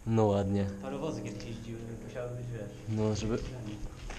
No ładnie. Parowozy kiedyś jeździły, musiały być, wiesz... No, żeby...